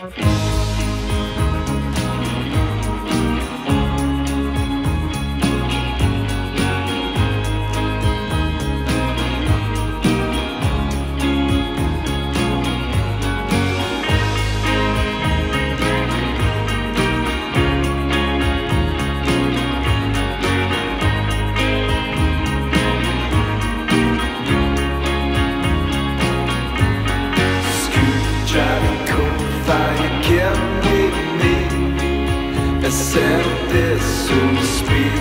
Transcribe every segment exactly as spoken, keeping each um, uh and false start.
Accept this, so to speak.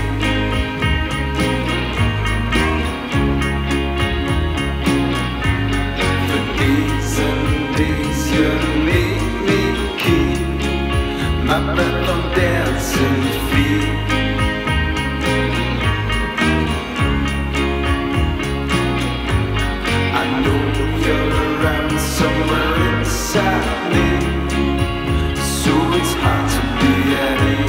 For days and days you make me keep my breath on dancing feet. I know you're around somewhere inside me, so it's hard to be at ease.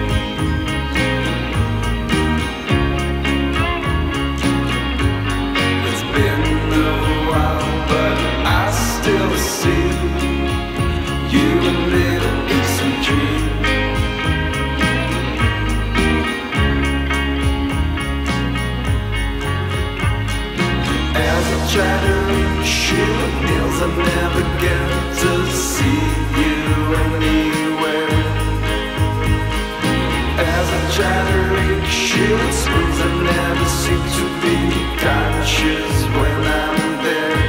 Try to reach you, meals I never get to see you anywhere. As I try to reach you, it springs I never seem to be conscious when I'm there.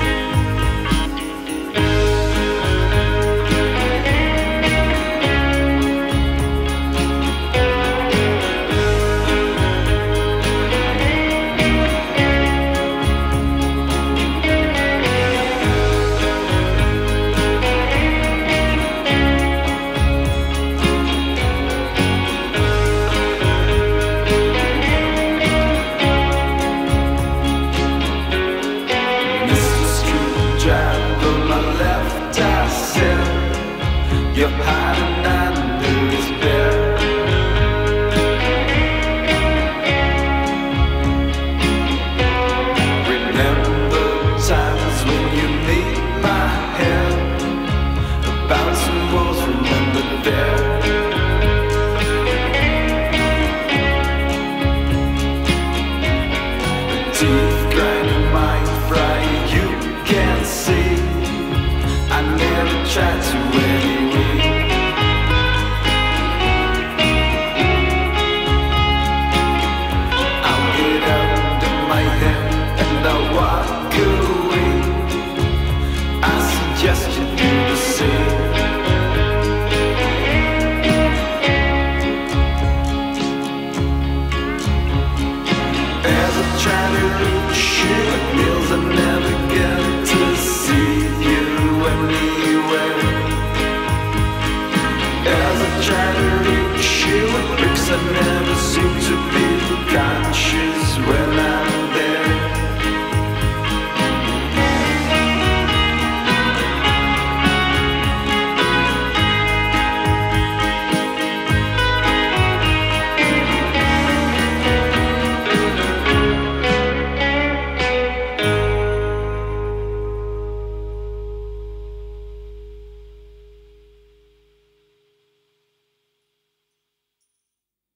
You're hiding under his bed. Remember times when you made my head bouncing walls, remember there. Teeth grinding, mind fry, you can't see. I never tried to anyway. Walk away. I suggest you do the same. As I try to reach you, it feels I never get to see you anywhere. As I try to reach you, it breaks I never